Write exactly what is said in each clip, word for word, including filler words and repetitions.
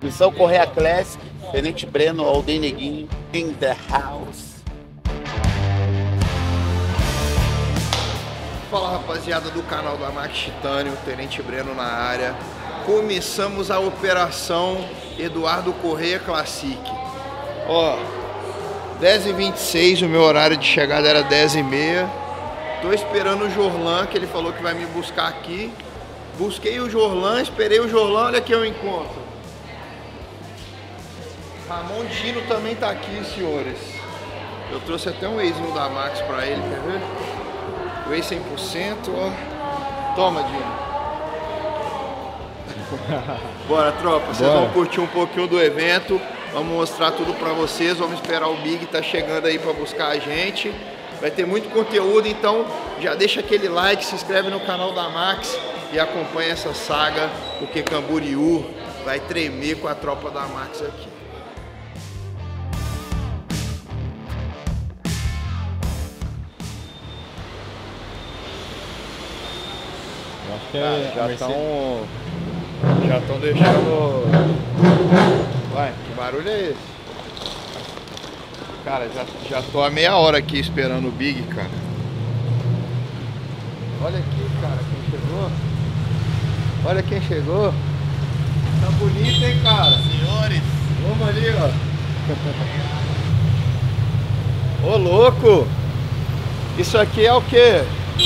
Missão Correia Classic, Tenente Breno, Alden Neguinho, in the house. Fala, rapaziada do canal da Max Titânio, Tenente Breno na área. Começamos a operação Eduardo Correia Classic. Ó, dez e vinte e seis, o meu horário de chegada era dez e meia. Tô esperando o Jorlan, que ele falou que vai me buscar aqui. Busquei o Jorlan, esperei o Jorlan, olha aqui eu encontro. Ramon Dino também tá aqui, senhores. Eu trouxe até um Waze da Max pra ele, quer ver? Waze cem por cento, ó. Toma, Dino. Bora, tropa, vocês Bora. vão curtir um pouquinho do evento. Vamos mostrar tudo pra vocês. Vamos esperar o Big tá chegando aí pra buscar a gente. Vai ter muito conteúdo, então já deixa aquele like, se inscreve no canal da Max e acompanha essa saga, porque Camboriú vai tremer com a tropa da Max aqui. Eu acho que Cara, é já a Mercedes. estão já estão deixando. Vai, que barulho é esse? Cara, já, já tô há meia hora aqui esperando o Big, cara. Olha aqui, cara, quem chegou. Olha quem chegou. Tá bonito, hein, cara? Senhores, Vamos ali, ó. Ô, louco! Isso aqui é o quê?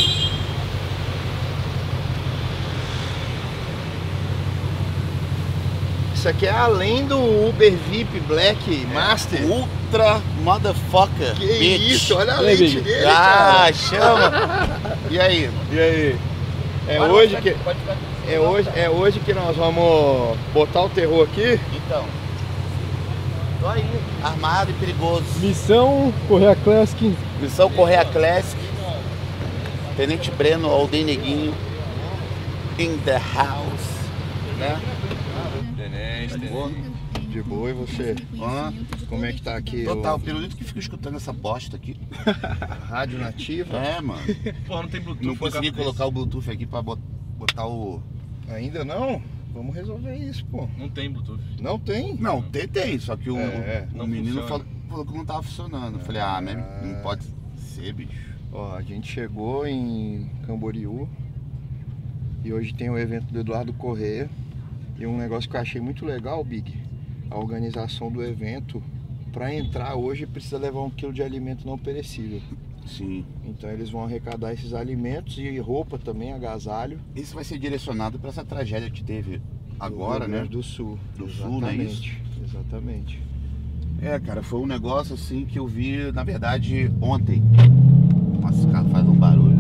Isso aqui é além do Uber V I P Black Master. ultra motherfucker, Que bitch. isso, olha a E aí, lente Big? dele, Ah, cara. chama. E aí? E aí? É Vai, hoje vai, que pode ficar aqui. é hoje, é hoje que nós vamos botar o terror aqui. Então, tô aí, armado e perigoso. Missão Correia Classic. Missão Correia Classic, Tenente Breno, Alden Neguinho, in the house, né? Tenente, De boa? De boa, e você? Hã? Como é que tá aqui? Total, o... o pirulito que fica escutando essa bosta aqui. Rádio nativa? É, mano. Pô, não tem Bluetooth. Não consegui no carro colocar o Bluetooth aqui pra bot- botar o... Ainda não? Vamos resolver isso, pô. desse. Não tem Bluetooth. Não tem? Não, tem, tem, só que o, É, o não menino funciona. falou, falou que não tava funcionando. Eu falei, ah, mas não pode ser, bicho. Ó, a gente chegou em Camboriú e hoje tem o evento do Eduardo Correia. E um negócio que eu achei muito legal, Big, a organização do evento. Para entrar hoje precisa levar um quilo de alimento não perecível. Sim. Então eles vão arrecadar esses alimentos e roupa também, agasalho. Isso vai ser direcionado pra essa tragédia que teve agora, do Rio né? Grande do Sul. Do Sul, não é isso? Exatamente, exatamente. É, cara, foi um negócio assim que eu vi, na verdade, ontem. Nossa, esse carro faz um barulho.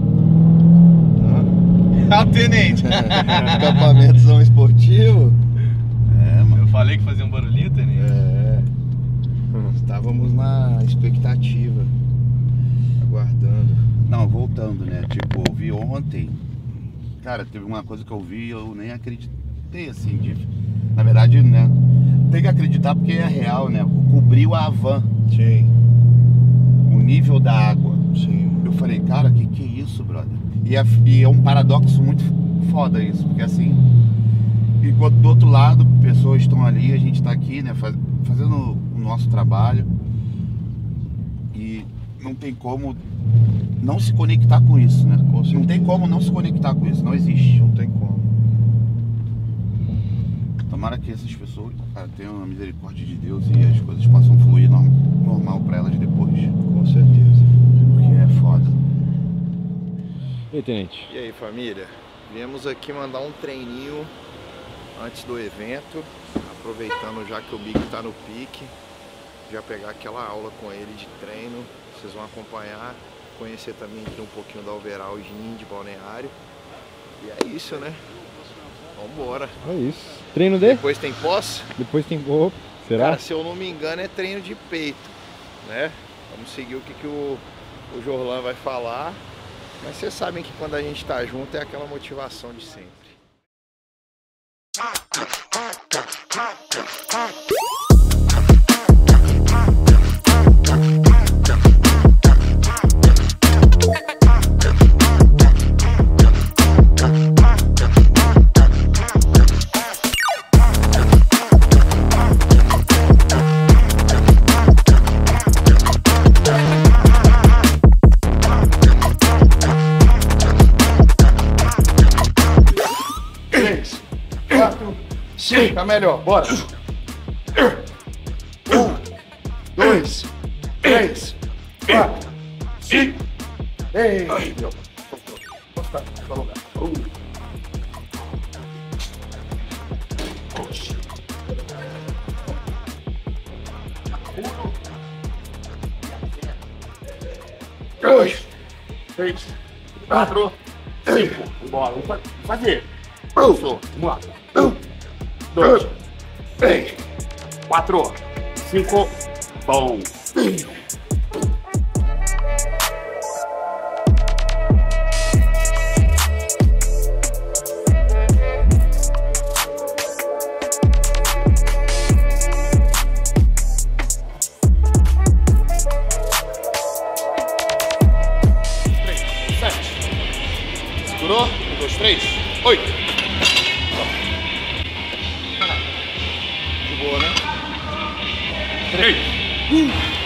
Ah, o tenente! Acampamento esportivo. É, mano. Eu falei que fazia um barulhinho, tenente. É. Estávamos na expectativa, aguardando. Não, voltando, né? Tipo, eu vi ontem. Cara, teve uma coisa que eu vi e eu nem acreditei, assim. De... Na verdade, né? Tem que acreditar porque é real, né? Cobriu a van, Sim, o nível da água. sim. Eu falei, cara, que que é isso, brother? E é, e é um paradoxo muito foda isso, porque assim, enquanto do outro lado, pessoas estão ali, a gente tá aqui, né, faz, fazendo o nosso trabalho e não tem como não se conectar com isso, né? Com certeza. Não tem como não se conectar com isso, não existe. Não tem como. Tomara que essas pessoas, cara, tenham a misericórdia de Deus e as coisas possam fluir norm- normal pra elas depois, Com certeza. porque é foda. E aí, Tenente? E aí, família? Viemos aqui mandar um treininho antes do evento, aproveitando já que o Big tá no pique, já pegar aquela aula com ele de treino. Vocês vão acompanhar, conhecer também aqui um pouquinho da overall Gin de Balneário. E é isso, né? Vambora. É isso. Treino de? Depois tem pós? Depois tem. Opa, será? Cara, se eu não me engano é treino de peito, né? Vamos seguir o que, que o, o Jorlan vai falar. Mas vocês sabem que quando a gente tá junto é aquela motivação de sempre. Fica melhor, bora. Um, dois, três, quatro, cinco. Ei, meu. Um. Dois, três, quatro, cinco. Bora, vamos fazer. Vamos lá. Um, dois, três, quatro, cinco. Bom. Segurou? Um, dois, três, oito. De boa, né? Três. Um.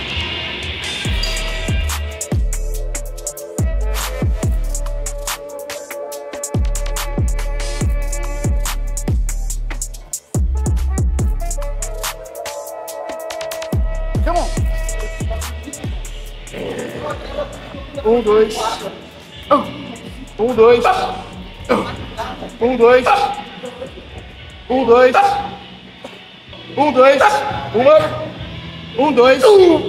Come on. Um, dois. Um, dois. Um, dois. Um, dois. Um, dois. Uma. Um, dois.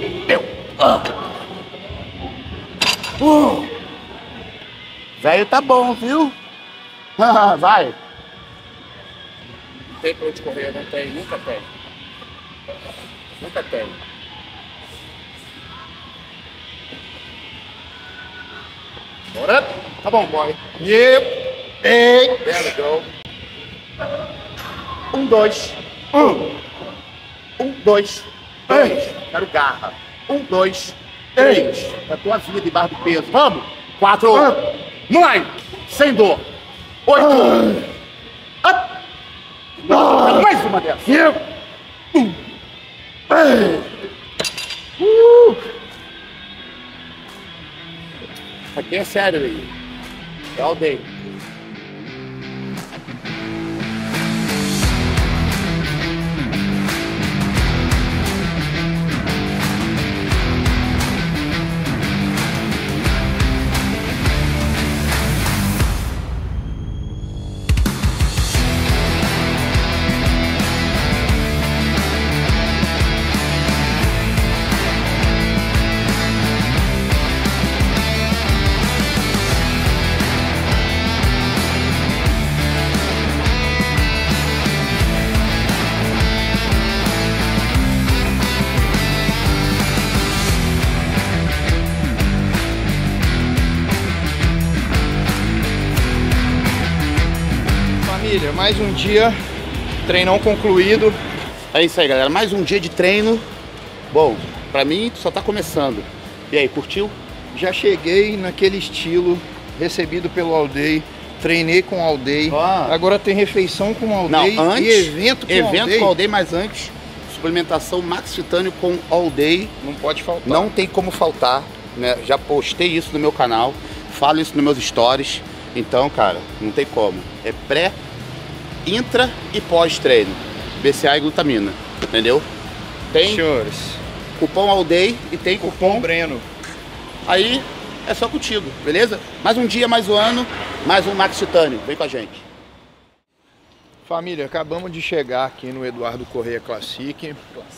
Uh. Velho tá bom, viu? Vai. Não tem pra onde correr, não tem, nunca tem. Nunca tem. Bora. Tá bom, boy. Yep. Ei. There we go. Um, dois. Um. Um, dois. Três. Quero garra. Um, dois. Três. É a tua vida debaixo do peso. Vamos. Quatro. Nove. Sem dor. Oito. Up. Mais uma dessas. Um. Uh. Aqui é sério aí. É aldeia. Família, mais um dia, treinão concluído. É isso aí, galera. Mais um dia de treino. Bom, pra mim só tá começando. E aí, curtiu? Já cheguei naquele estilo recebido pelo All-Day, treinei com o All-Day. Ah. Agora tem refeição com o All-Day Não, antes, e evento com o evento All-Day. com All Day, mas antes, suplementação Max Titânio com All Day. Não pode faltar. Não tem como faltar, né? Já postei isso no meu canal, falo isso nos meus stories. Então, cara, não tem como. É pré, intra e pós-treino. B C A e glutamina, entendeu? Tem Senhores, cupom All Day e tem cupom, cupom Breno. Aí é só contigo, beleza? Mais um dia, mais um ano, mais um Max Titânio. Vem com a gente. Família, acabamos de chegar aqui no Eduardo Corrêa Classic.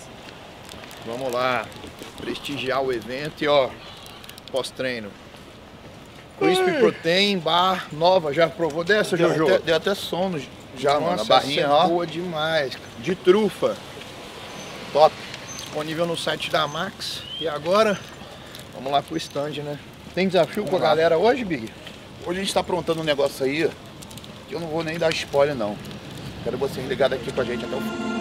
Vamos lá, prestigiar o evento e ó, pós-treino. Crispy Protein Bar nova, já provou dessa, Deu Jojo? até, deu até sono já, mano. Nossa, A barrinha, essa é ó. boa demais, cara. De trufa. Top. Disponível no site da Max. E agora, vamos lá pro stand, né? Tem desafio Vamos com a lá. galera hoje, Big? Hoje a gente tá aprontando um negócio aí que eu não vou nem dar spoiler, não. Quero vocês ligados aqui com a gente até o fim.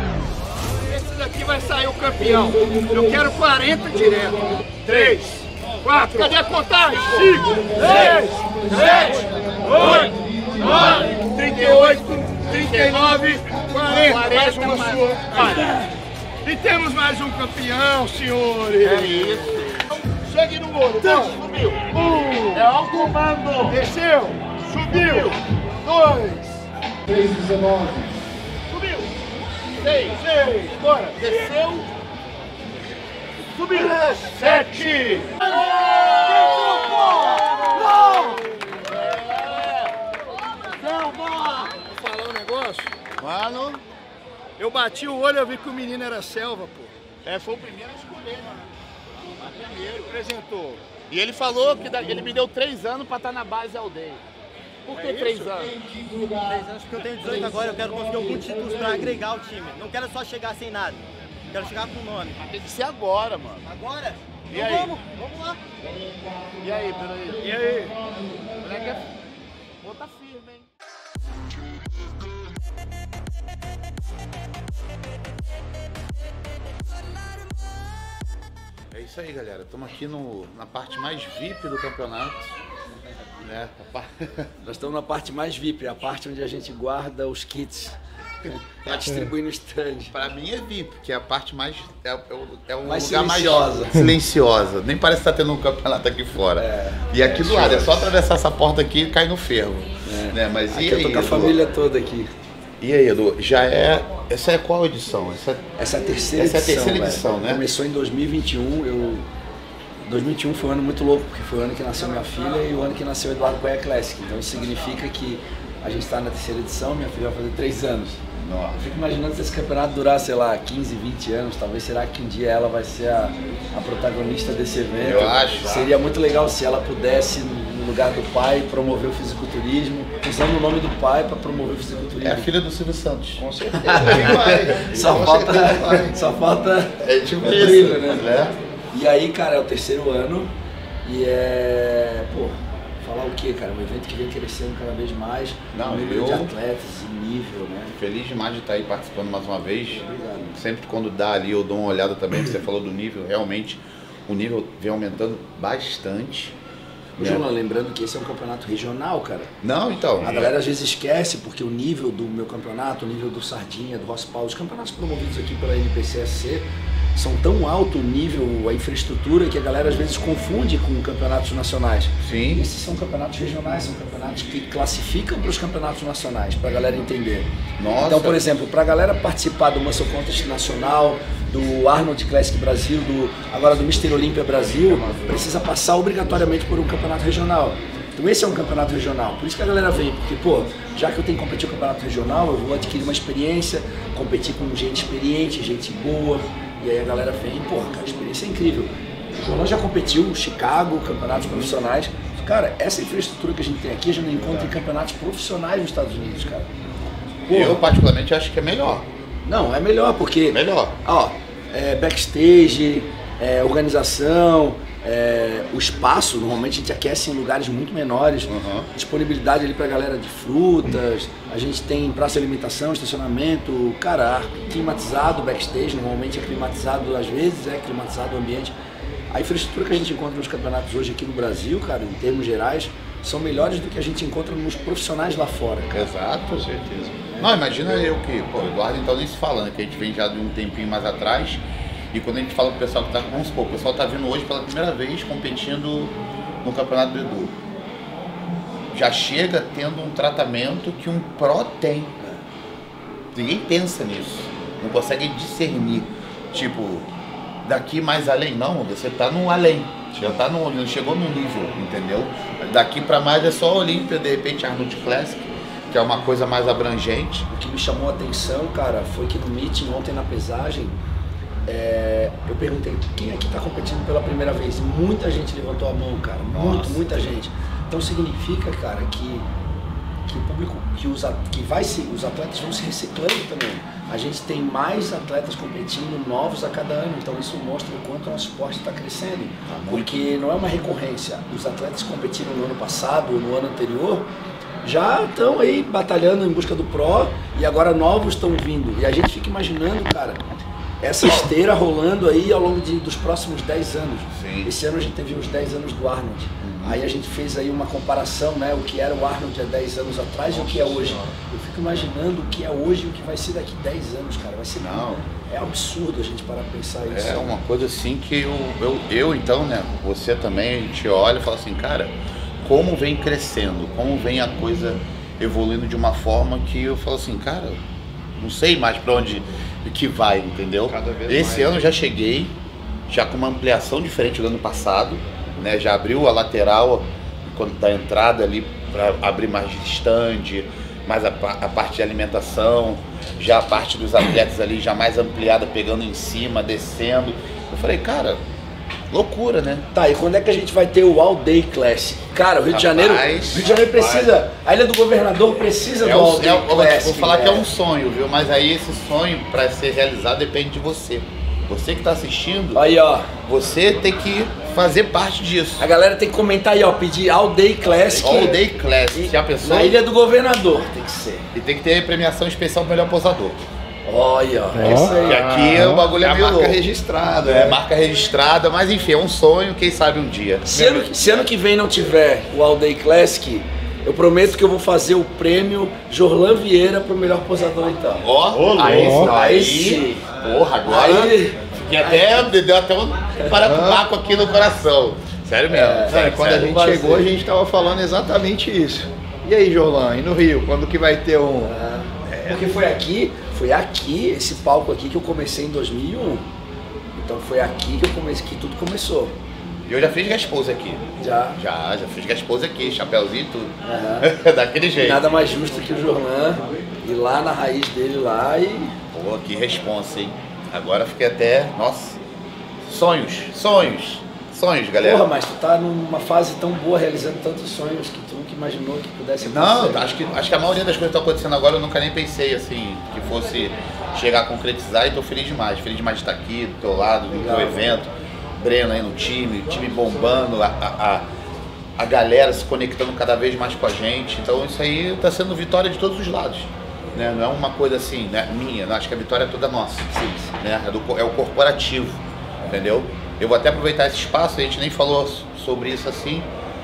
Esse daqui vai sair o campeão. Eu quero quarenta direto. três, quatro, cadê a contagem? cinco, seis, sete, oito, nove, trinta e oito, trinta e nove, quarenta, mais uma sua. E temos mais um campeão, senhores. É isso. Chegue no ouro. Subiu. Um. É ao comando. Desceu. Subiu. Dois. três, dezenove. Subiu. Seis. Seis. Bora. Desceu. Subiu. Sete. Vou falar um negócio. Mano. Eu bati o olho e vi que o menino era selva, pô. É, foi o primeiro a escolher, mano. O primeiro. Apresentou. E ele falou que da- ele me deu três anos pra estar na base aldeia. Por que É três isso? anos? Três anos porque eu tenho dezoito agora, eu quero conseguir algum título pra agregar o time. Não quero só chegar sem nada. Quero chegar com nome. Mas tem que ser agora, mano. Agora? E Então aí? vamos, vamos lá. E aí, peraí? E aí? O moleque é... Pô, tá firme, hein? É isso aí, galera. Estamos aqui no, na parte mais V I P do campeonato. Né? A par- Nós estamos na parte mais V I P, a parte onde a gente guarda os kits para distribuir no stand. Pra mim é V I P, que é a parte mais. É, é, o- é um Mais lugar silenciosa. mais silenciosa. Nem parece que tá tendo um campeonato aqui fora. É, e aqui é do lado, é show. só atravessar essa porta aqui e cair no fervo. É. Né? Mas Aqui e eu aí, tô com a Edu? família toda aqui. E aí, Edu? Já é. Essa é qual edição? Essa é... Essa é a terceira Essa é a edição. terceira velho. edição, né? Começou em dois mil e vinte e um. Eu... dois mil e vinte e um foi um ano muito louco, porque foi o ano que nasceu minha filha e o ano que nasceu o Eduardo Coia Classic. Então isso significa que a gente está na terceira edição, minha filha vai fazer três anos. Nossa. Eu fico imaginando se esse campeonato durar, sei lá, quinze, vinte anos, talvez será que um dia ela vai ser a, a protagonista desse evento. Eu acho. Seria muito legal se ela pudesse, no lugar do pai, promover o fisiculturismo, usando o nome do pai para promover o fisiculturismo. É a filha do Silvio Santos. Com certeza. Só Com falta, certeza vai. só falta É tipo o isso, brilho, né? né? E aí, cara, é o terceiro ano e é, pô, falar o quê, cara? Um evento que vem crescendo cada vez mais, Não, número eu- de atletas e nível, né? Feliz demais de estar aí participando mais uma vez. Obrigado. Sempre quando dá ali eu dou uma olhada também, você falou do nível, realmente o nível vem aumentando bastante. Ô, né? João, lembrando que esse é um campeonato regional, cara. Não, então. A galera às vezes esquece porque o nível do meu campeonato, o nível do Sardinha, do Ross Paulo, os campeonatos promovidos aqui pela N P C S C são tão alto o nível, a infraestrutura, que a galera às vezes confunde com campeonatos nacionais. Sim. Esses são campeonatos regionais, são campeonatos que classificam para os campeonatos nacionais, para a galera entender. Nossa. Então, por exemplo, para a galera participar do Muscle Contest Nacional, do Arnold Classic Brasil, do, agora do mister Olímpia Brasil, precisa passar obrigatoriamente por um campeonato regional. Então esse é um campeonato regional, por isso que a galera vem, porque, pô, já que eu tenho que competir no campeonato regional, eu vou adquirir uma experiência, competir com gente experiente, gente boa, e aí a galera vem, porra, cara, a experiência é incrível. O João já competiu, Chicago, campeonatos profissionais. Cara, essa infraestrutura que a gente tem aqui, a gente não encontra em campeonatos profissionais nos Estados Unidos, cara. Porra. Eu particularmente acho que é melhor. Não, é melhor, porque... Melhor. Ó, é, backstage, é, organização, é, o espaço, normalmente a gente aquece em lugares muito menores, Uhum. disponibilidade ali pra galera de frutas, a gente tem praça de alimentação, estacionamento, cara, ar climatizado, backstage, normalmente é climatizado às vezes, é climatizado o ambiente. A infraestrutura que a gente encontra nos campeonatos hoje aqui no Brasil, cara, em termos gerais, são melhores do que a gente encontra nos profissionais lá fora, cara. Exato, com certeza. Não, imagina eu que, pô, o Eduardo então nem se falando, que a gente vem já de um tempinho mais atrás, e quando a gente fala pro pessoal que tá, vamos supor, o pessoal tá vindo hoje pela primeira vez competindo no campeonato do Edu. Já chega tendo um tratamento que um pró tem. Ninguém pensa nisso, não consegue discernir, tipo, daqui mais além, não, você tá no além, já tá no, não chegou no nível, entendeu? Daqui pra mais é só Olímpia, de repente Arnold Classic, que é uma coisa mais abrangente. O que me chamou a atenção, cara, foi que no meeting ontem na pesagem, é, eu perguntei quem aqui está competindo pela primeira vez. E muita gente levantou a mão, cara. Muito, Nossa. muita gente. Então significa, cara, que, que o público, que, os, que vai se, os atletas vão se reciclando também. A gente tem mais atletas competindo, novos a cada ano. Então isso mostra o quanto o nosso esporte está crescendo. Porque não é uma recorrência. Os atletas que competiram no ano passado ou no ano anterior já estão aí batalhando em busca do Pro e agora novos estão vindo. E a gente fica imaginando, cara, essa esteira rolando aí ao longo de, dos próximos dez anos. Sim. Esse ano a gente teve os dez anos do Arnold. Uhum. Aí a gente fez aí uma comparação, né? O que era o Arnold há dez anos atrás e o que é hoje. Eu fico imaginando o que é hoje e o que vai ser daqui dez anos, cara. Vai ser Não. É absurdo a gente parar pra pensar isso. É uma coisa assim que eu, eu, eu então, né, você também, a gente olha e fala assim, cara, como vem crescendo, como vem a coisa evoluindo de uma forma que eu falo assim, cara, não sei mais pra onde que vai, entendeu? Cada vez Esse mais. ano eu já cheguei, já com uma ampliação diferente do ano passado, né, já abriu a lateral quando da entrada ali para abrir mais de stand, mais a, a parte de alimentação, já a parte dos atletas ali já mais ampliada, pegando em cima, descendo. Eu falei, cara, loucura, né? Tá, e quando é que a gente vai ter o All Day Classic? Cara, o Rio de Janeiro, Rapaz, Rio de Janeiro precisa, a Ilha do Governador precisa É do um, All Day é, eu vou, te- Classic. vou falar né? que é um sonho, viu? Mas aí esse sonho, para ser realizado, depende de você. Você que está assistindo, Aí, ó, você tem que fazer parte disso. a galera tem que comentar aí, ó, pedir All Day Classic. All Day Classic, já pensou? Na Ilha do Governador tem que ser. E tem que ter premiação especial pro melhor posador. Olha, ó, Ó. é isso aí. E aqui o bagulho É é a meio marca louco. registrada. É, marca registrada, mas enfim, é um sonho, quem sabe um dia. Se ano, se ano que vem não tiver o All Day Classic, eu prometo que eu vou fazer o prêmio Jorlan Vieira pro melhor posador então. Ó, aí, louco. aí, Sim. porra, agora Aí, fiquei até, me deu até um paracubaco aqui no coração. Sério mesmo. É, sério, quando sério. a gente chegou, a gente tava falando exatamente isso. E aí, Jorlan, e no Rio, quando que vai ter um... porque foi aqui, foi aqui, esse palco aqui que eu comecei em dois mil e um. Então foi aqui que eu comecei, que tudo começou. E eu já fiz guest pose aqui. Já. Já, já fiz guest pose aqui, chapéuzinho e tudo. Aham. Daquele jeito. Nada mais justo que o Jorlan ir lá na raiz dele lá e. Pô, que responsa, hein? Agora fiquei até. Nossa. Sonhos, sonhos, sonhos, galera. Porra, mas tu tá numa fase tão boa, realizando tantos sonhos que tu nunca imaginou que pudesse Não, acontecer. acho que, acho que a maioria das coisas que estão acontecendo agora eu nunca nem pensei assim, que fosse chegar a concretizar e tô feliz demais. Feliz demais de estar aqui, do teu lado, do Legal. teu evento. Breno aí no time, o time bombando, a, a, a, a galera se conectando cada vez mais com a gente. Então isso aí tá sendo vitória de todos os lados. Né? Não é uma coisa assim, né, minha, não, acho que a vitória é toda nossa. Sim, sim. Né? É, do, é o corporativo, entendeu? Eu vou até aproveitar esse espaço, a gente nem falou sobre isso assim,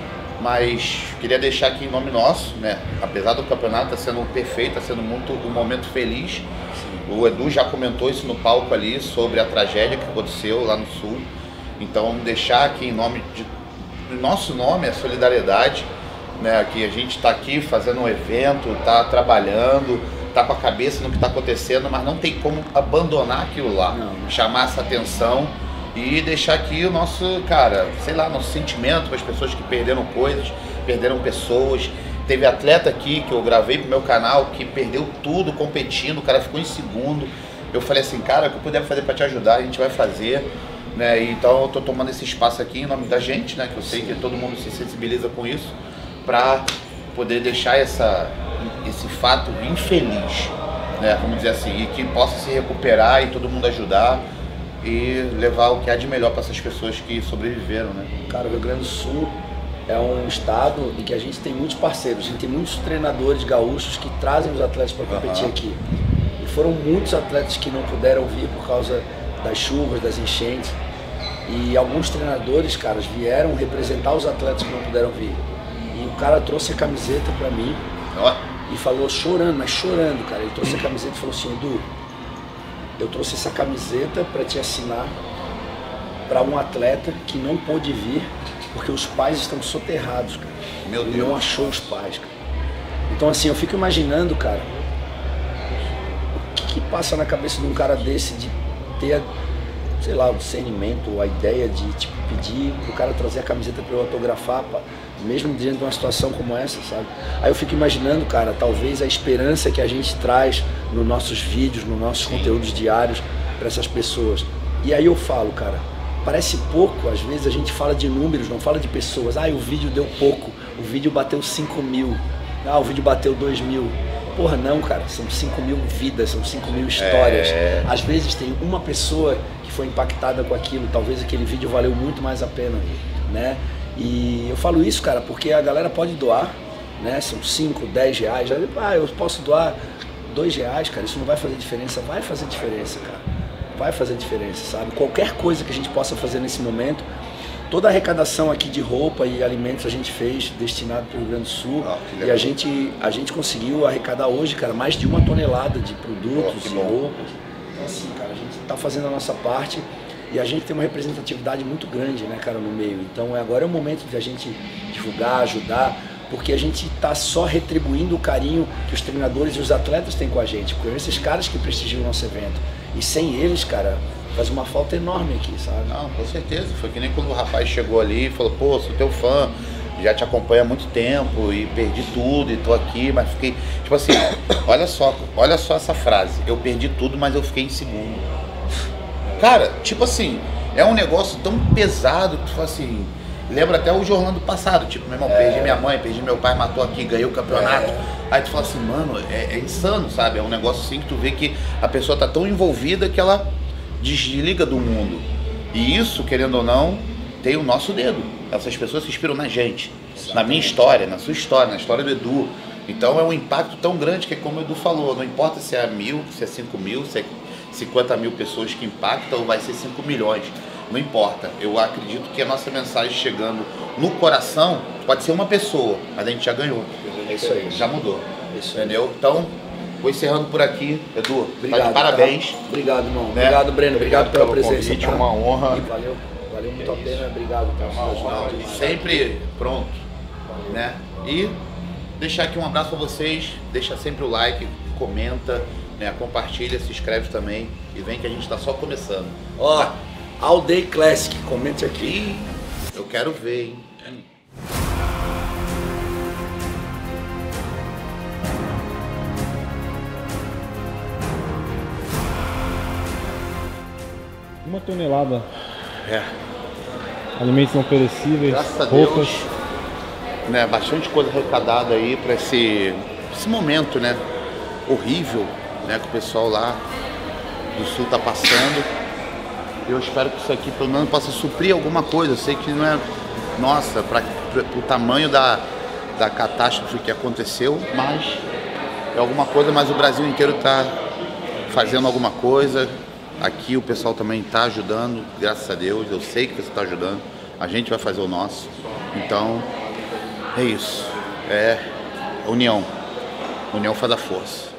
mas queria deixar aqui em nome nosso, né? Apesar do campeonato estar sendo perfeito, está sendo muito um momento feliz. O Edu já comentou isso no palco ali sobre a tragédia que aconteceu lá no Sul. Então deixar aqui em nome de em nosso nome a solidariedade, né? Que a gente está aqui fazendo um evento, está trabalhando, está com a cabeça no que está acontecendo, mas não tem como abandonar aquilo lá, Não. chamar essa atenção e deixar aqui o nosso, cara, sei lá, nosso sentimento para as pessoas que perderam coisas, perderam pessoas. Teve atleta aqui que eu gravei pro meu canal que perdeu tudo competindo, o cara ficou em segundo. Eu falei assim, cara, o que eu puder fazer para te ajudar, a gente vai fazer. Né? Então eu tô tomando esse espaço aqui em nome da gente, né? Que eu sei que todo mundo se sensibiliza com isso, para poder deixar essa, esse fato infeliz, né? Vamos dizer assim, e que possa se recuperar e todo mundo ajudar e levar o que há de melhor para essas pessoas que sobreviveram, né? Cara, o Rio Grande do Sul é um estado em que a gente tem muitos parceiros, a gente tem muitos treinadores gaúchos que trazem os atletas para competir Aham. aqui. E foram muitos atletas que não puderam vir por causa das chuvas, das enchentes. E alguns treinadores, caras, vieram representar os atletas que não puderam vir. E o cara trouxe a camiseta para mim Ó, e falou chorando, mas chorando, cara. Ele trouxe a camiseta e falou assim, Edu, eu trouxe essa camiseta para te assinar para um atleta que não pôde vir porque os pais estão soterrados, cara. meu Ele Deus. não achou os pais, cara. Então assim, eu fico imaginando, cara, o que, que passa na cabeça de um cara desse de ter, sei lá, o discernimento, a ideia de tipo, pedir pro cara trazer a camiseta para eu autografar, pá, mesmo diante de uma situação como essa, sabe? Aí eu fico imaginando, cara, talvez a esperança que a gente traz nos nossos vídeos, nos nossos Sim. conteúdos diários para essas pessoas. E aí eu falo, cara, parece pouco, às vezes a gente fala de números, não fala de pessoas. Ah, o vídeo deu pouco, o vídeo bateu cinco mil, ah, o vídeo bateu dois mil. Porra, não, cara, são cinco mil vidas, são cinco mil histórias. É. Às vezes tem uma pessoa que foi impactada com aquilo, talvez aquele vídeo valeu muito mais a pena, né? E eu falo isso, cara, porque a galera pode doar, né? São cinco, dez reais. Ah, eu posso doar dois reais, cara, isso não vai fazer diferença. Vai fazer diferença, cara. vai fazer diferença, sabe? Qualquer coisa que a gente possa fazer nesse momento, toda a arrecadação aqui de roupa e alimentos a gente fez destinado para o Rio Grande do Sul. Ah, e a gente, a gente conseguiu arrecadar hoje, cara, mais de uma tonelada de produtos oh, e roupas. Então assim, cara, a gente está fazendo a nossa parte e a gente tem uma representatividade muito grande, né, cara, no meio. Então agora é o momento de a gente divulgar, ajudar, porque a gente está só retribuindo o carinho que os treinadores e os atletas têm com a gente, porque esses caras que prestigiam o nosso evento. E sem eles, cara, faz uma falta enorme aqui, sabe? Não, com certeza. Foi que nem quando o rapaz chegou ali e falou, pô, sou teu fã, já te acompanho há muito tempo e perdi tudo e tô aqui, mas fiquei... Tipo assim, olha só, olha só essa frase, eu perdi tudo, mas eu fiquei em segundo. Cara, tipo assim, é um negócio tão pesado que tu fala assim... Lembra até o jornal do passado, tipo, meu irmão, é. perdi minha mãe, perdi meu pai, matou aqui, ganhei o campeonato. É. Aí tu fala assim, mano, é, é insano, sabe? É um negócio assim que tu vê que a pessoa tá tão envolvida que ela desliga do mundo. E isso, querendo ou não, tem o nosso dedo. Essas pessoas se inspiram na gente, exatamente, na minha história, na sua história, na história do Edu. Então é um impacto tão grande que, como o Edu falou, não importa se é mil, se é cinco mil, se é cinquenta mil pessoas que impactam ou vai ser cinco milhões. Não importa, eu acredito que a nossa mensagem chegando no coração, pode ser uma pessoa, mas a gente já ganhou. É isso aí. Já mudou. É isso entendeu? Então, vou encerrando por aqui. Edu, obrigado, tá de parabéns. Tá? Obrigado, irmão. Né? Obrigado, Breno. Obrigado, obrigado pela presença. Convite, tá? uma honra. E valeu, valeu muito a pena. Obrigado. É uma honra. Sempre pronto. Né? E deixar aqui um abraço para vocês. Deixa sempre o like, comenta, né? Compartilha, se inscreve também. E vem que a gente tá só começando. Ó. Tá? All Day Classic, comente aqui. Eu quero ver, hein? Uma tonelada. É. Alimentos não perecíveis, graças a roupas. Deus, né, bastante coisa arrecadada aí para esse, esse momento, né, horrível, né, que o pessoal lá do sul tá passando. Eu espero que isso aqui pelo menos possa suprir alguma coisa. Eu sei que não é, nossa, para o tamanho da, da catástrofe que aconteceu, mas é alguma coisa, mas o Brasil inteiro está fazendo alguma coisa. Aqui o pessoal também está ajudando, graças a Deus. Eu sei que você está ajudando. A gente vai fazer o nosso. Então, é isso. É união. União faz a força.